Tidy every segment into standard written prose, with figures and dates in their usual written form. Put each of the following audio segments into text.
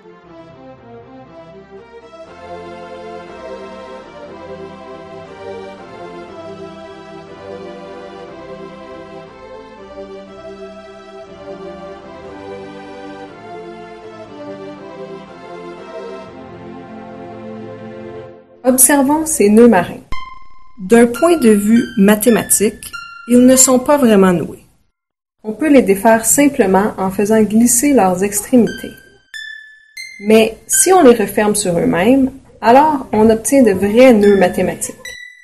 Observons ces nœuds marins. D'un point de vue mathématique, ils ne sont pas vraiment noués. On peut les défaire simplement en faisant glisser leurs extrémités. Mais si on les referme sur eux-mêmes, alors on obtient de vrais nœuds mathématiques.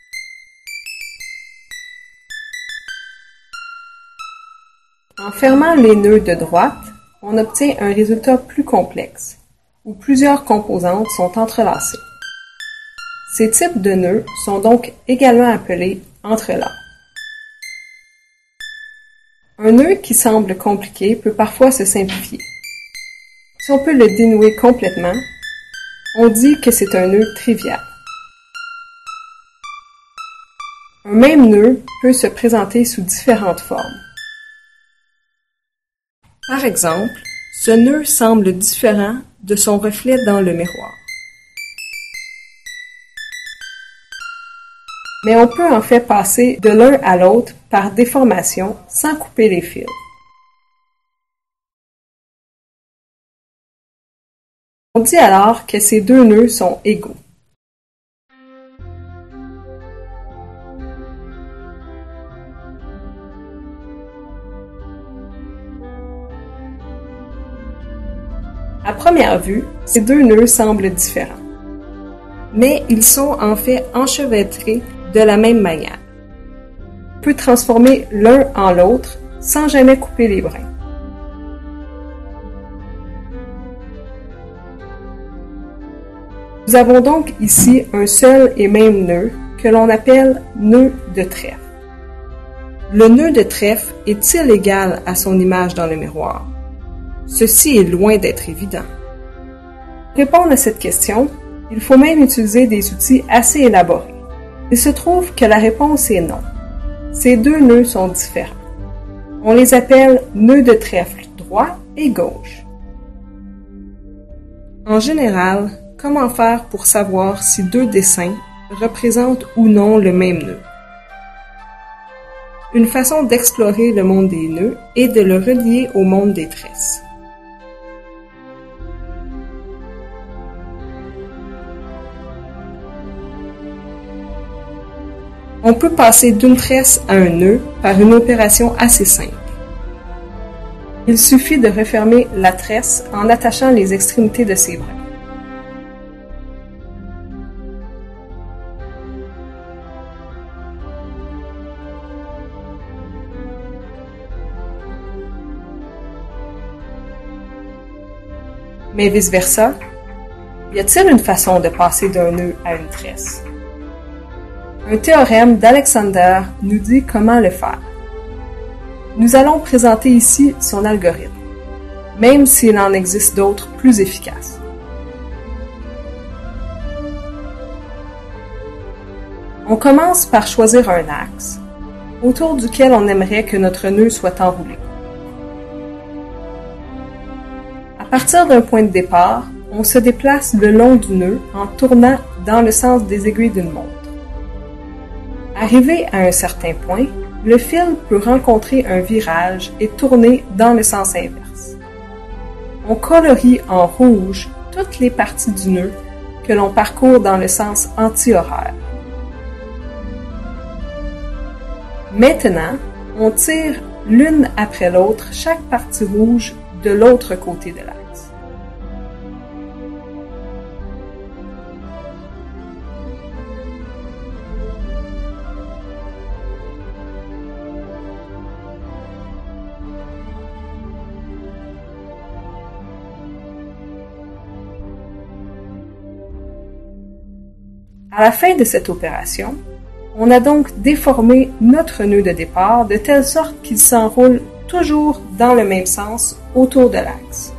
En fermant les nœuds de droite, on obtient un résultat plus complexe, où plusieurs composantes sont entrelacées. Ces types de nœuds sont donc également appelés entrelacs. Un nœud qui semble compliqué peut parfois se simplifier. Si on peut le dénouer complètement, on dit que c'est un nœud trivial. Un même nœud peut se présenter sous différentes formes. Par exemple, ce nœud semble différent de son reflet dans le miroir. Mais on peut en fait passer de l'un à l'autre par déformation sans couper les fils. On dit alors que ces deux nœuds sont égaux. À première vue, ces deux nœuds semblent différents. Mais ils sont en fait enchevêtrés de la même manière. On peut transformer l'un en l'autre sans jamais couper les brins. Nous avons donc ici un seul et même nœud que l'on appelle nœud de trèfle. Le nœud de trèfle est-il égal à son image dans le miroir? Ceci est loin d'être évident. Pour répondre à cette question, il faut même utiliser des outils assez élaborés. Il se trouve que la réponse est non. Ces deux nœuds sont différents. On les appelle nœuds de trèfle droit et gauche. En général, comment faire pour savoir si deux dessins représentent ou non le même nœud? Une façon d'explorer le monde des nœuds est de le relier au monde des tresses. On peut passer d'une tresse à un nœud par une opération assez simple. Il suffit de refermer la tresse en attachant les extrémités de ses brins. Mais vice-versa, y a-t-il une façon de passer d'un nœud à une tresse? Un théorème d'Alexander nous dit comment le faire. Nous allons présenter ici son algorithme, même s'il en existe d'autres plus efficaces. On commence par choisir un axe, autour duquel on aimerait que notre nœud soit enroulé. À partir d'un point de départ, on se déplace le long du nœud en tournant dans le sens des aiguilles d'une montre. Arrivé à un certain point, le fil peut rencontrer un virage et tourner dans le sens inverse. On colorie en rouge toutes les parties du nœud que l'on parcourt dans le sens anti-horaire. Maintenant, on tire l'une après l'autre chaque partie rouge de l'autre côté de l'axe. À la fin de cette opération, on a donc déformé notre nœud de départ de telle sorte qu'il s'enroule toujours dans le même sens autour de l'axe.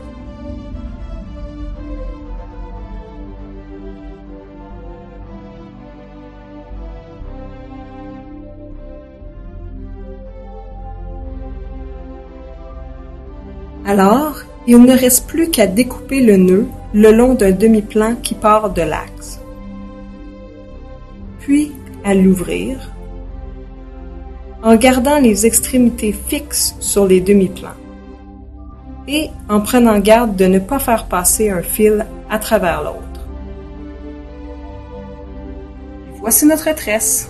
Alors, Il ne reste plus qu'à découper le nœud le long d'un demi-plan qui part de l'axe. Puis à l'ouvrir en gardant les extrémités fixes sur les demi-plans et en prenant garde de ne pas faire passer un fil à travers l'autre. Voici notre tresse.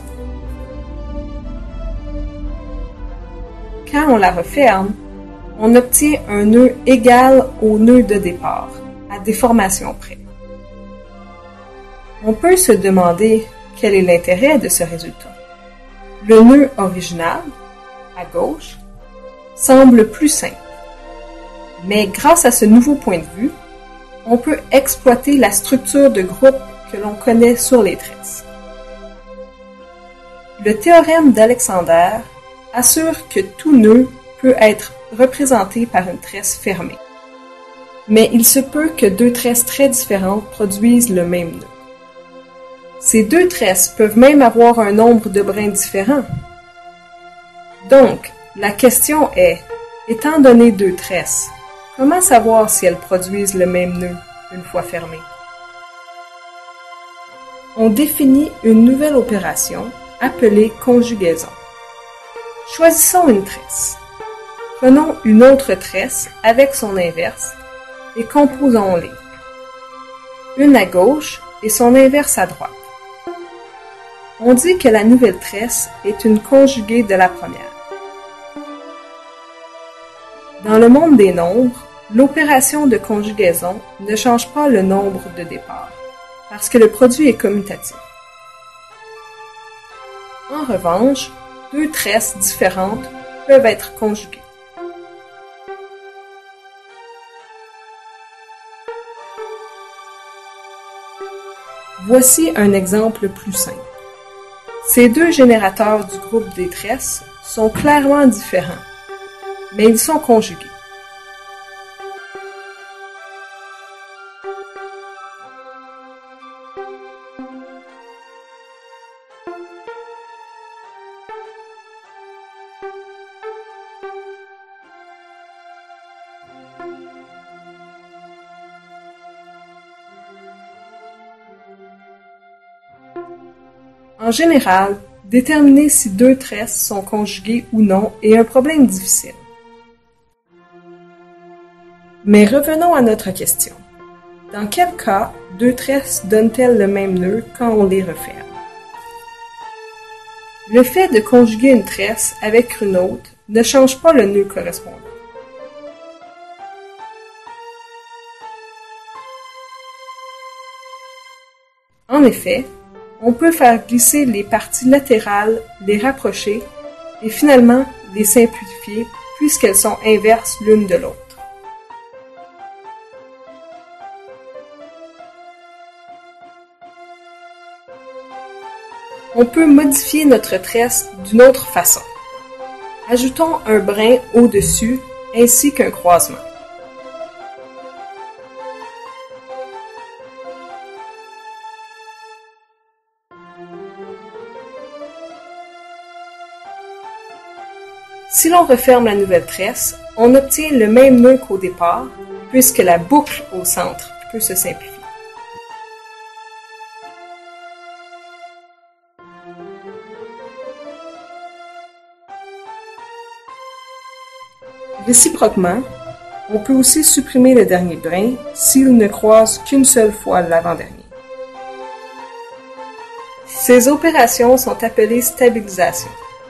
Quand on la referme, on obtient un nœud égal au nœud de départ, à déformation près. On peut se demander quel est l'intérêt de ce résultat. Le nœud original, à gauche, semble plus simple. Mais grâce à ce nouveau point de vue, on peut exploiter la structure de groupe que l'on connaît sur les tresses. Le théorème d'Alexander assure que tout nœud peut être représenté par une tresse fermée. Mais il se peut que deux tresses très différentes produisent le même nœud. Ces deux tresses peuvent même avoir un nombre de brins différents. Donc, la question est, étant donné deux tresses, comment savoir si elles produisent le même nœud une fois fermées? On définit une nouvelle opération appelée conjugaison. Choisissons une tresse. Prenons une autre tresse avec son inverse et composons-les. Une à gauche et son inverse à droite. On dit que la nouvelle tresse est une conjuguée de la première. Dans le monde des nombres, l'opération de conjugaison ne change pas le nombre de départ, parce que le produit est commutatif. En revanche, deux tresses différentes peuvent être conjuguées. Voici un exemple plus simple. Ces deux générateurs du groupe des tresses sont clairement différents, mais ils sont conjugués. En général, déterminer si deux tresses sont conjuguées ou non est un problème difficile. Mais revenons à notre question. Dans quel cas deux tresses donnent-elles le même nœud quand on les referme? Le fait de conjuguer une tresse avec une autre ne change pas le nœud correspondant. En effet, on peut faire glisser les parties latérales, les rapprocher et finalement les simplifier puisqu'elles sont inverses l'une de l'autre. On peut modifier notre tresse d'une autre façon. Ajoutons un brin au-dessus ainsi qu'un croisement. Si l'on referme la nouvelle tresse, on obtient le même nœud qu'au départ, puisque la boucle au centre peut se simplifier. Réciproquement, on peut aussi supprimer le dernier brin s'il ne croise qu'une seule fois l'avant-dernier. Ces opérations sont appelées stabilisation.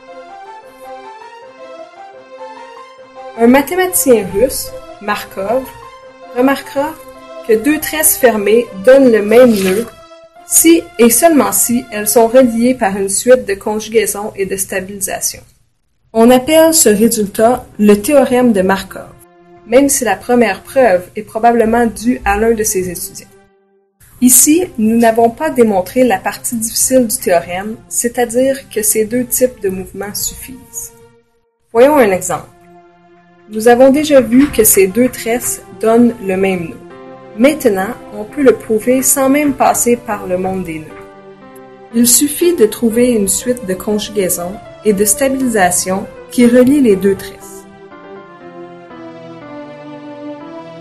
Un mathématicien russe, Markov, remarquera que deux tresses fermées donnent le même nœud si et seulement si elles sont reliées par une suite de conjugaison et de stabilisation. On appelle ce résultat le théorème de Markov, même si la première preuve est probablement due à l'un de ses étudiants. Ici, nous n'avons pas démontré la partie difficile du théorème, c'est-à-dire que ces deux types de mouvements suffisent. Voyons un exemple. Nous avons déjà vu que ces deux tresses donnent le même nœud. Maintenant, on peut le prouver sans même passer par le monde des nœuds. Il suffit de trouver une suite de conjugaison et de stabilisation qui relie les deux tresses.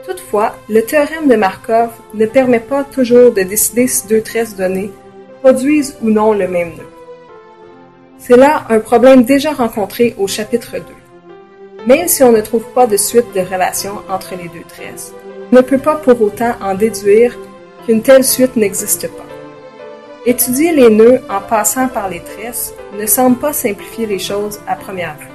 Toutefois, le théorème de Markov ne permet pas toujours de décider si deux tresses données produisent ou non le même nœud. C'est là un problème déjà rencontré au chapitre 2. Même si on ne trouve pas de suite de relation entre les deux tresses, on ne peut pas pour autant en déduire qu'une telle suite n'existe pas. Étudier les nœuds en passant par les tresses ne semble pas simplifier les choses à première vue.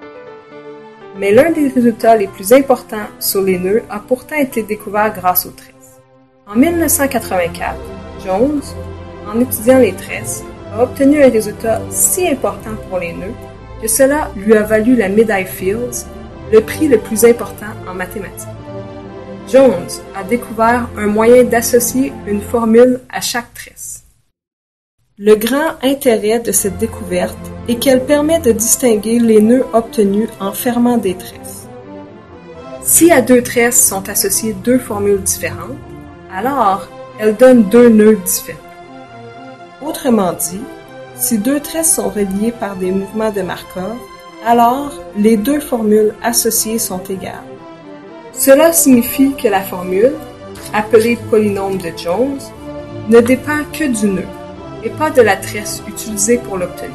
Mais l'un des résultats les plus importants sur les nœuds a pourtant été découvert grâce aux tresses. En 1984, Jones, en étudiant les tresses, a obtenu un résultat si important pour les nœuds que cela lui a valu la médaille Fields, le prix le plus important en mathématiques. Jones a découvert un moyen d'associer une formule à chaque tresse. Le grand intérêt de cette découverte est qu'elle permet de distinguer les nœuds obtenus en fermant des tresses. Si à deux tresses sont associées deux formules différentes, alors elles donnent deux nœuds différents. Autrement dit, si deux tresses sont reliées par des mouvements de Markov, alors les deux formules associées sont égales. Cela signifie que la formule, appelée polynôme de Jones, ne dépend que du nœud et pas de la tresse utilisée pour l'obtenir.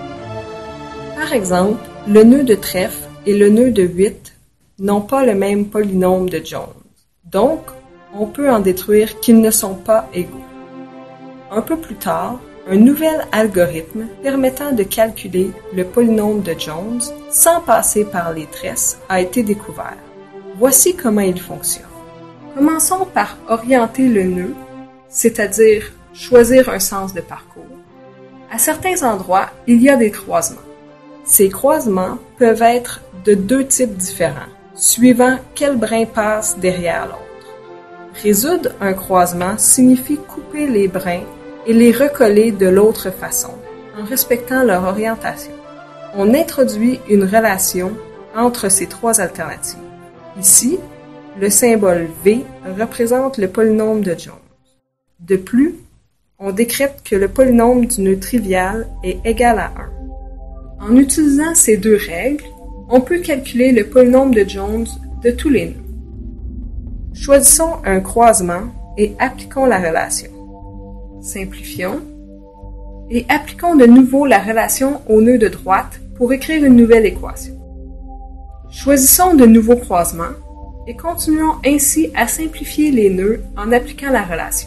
Par exemple, le nœud de trèfle et le nœud de 8 n'ont pas le même polynôme de Jones. Donc, on peut en déduire qu'ils ne sont pas égaux. Un peu plus tard, un nouvel algorithme permettant de calculer le polynôme de Jones sans passer par les tresses a été découvert. Voici comment il fonctionne. Commençons par orienter le nœud, c'est-à-dire choisir un sens de parcours. À certains endroits, il y a des croisements. Ces croisements peuvent être de deux types différents, suivant quel brin passe derrière l'autre. Résoudre un croisement signifie couper les brins et les recoller de l'autre façon, en respectant leur orientation. On introduit une relation entre ces trois alternatives. Ici, le symbole V représente le polynôme de Jones. De plus, on décrète que le polynôme du nœud trivial est égal à 1. En utilisant ces deux règles, on peut calculer le polynôme de Jones de tous les nœuds. Choisissons un croisement et appliquons la relation. Simplifions et appliquons de nouveau la relation au nœud de droite pour écrire une nouvelle équation. Choisissons de nouveaux croisements et continuons ainsi à simplifier les nœuds en appliquant la relation.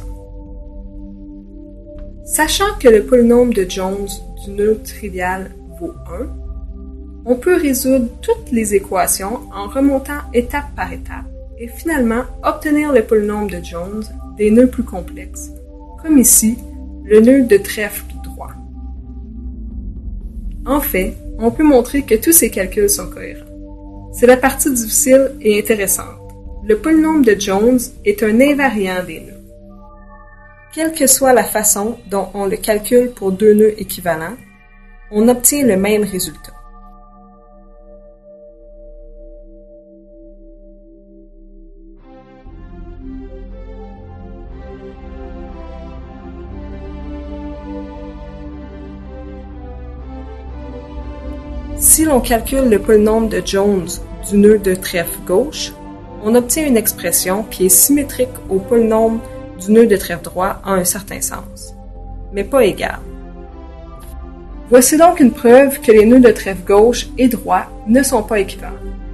Sachant que le polynôme de Jones du nœud trivial vaut 1, on peut résoudre toutes les équations en remontant étape par étape et finalement obtenir le polynôme de Jones des nœuds plus complexes, comme ici le nœud de trèfle droit. En fait, on peut montrer que tous ces calculs sont cohérents. C'est la partie difficile et intéressante. Le polynôme de Jones est un invariant des nœuds. Quelle que soit la façon dont on le calcule pour deux nœuds équivalents, on obtient le même résultat. Si l'on calcule le polynôme de Jones du nœud de trèfle gauche, on obtient une expression qui est symétrique au polynôme du nœud de trèfle droit en un certain sens, mais pas égale. Voici donc une preuve que les nœuds de trèfle gauche et droit ne sont pas équivalents.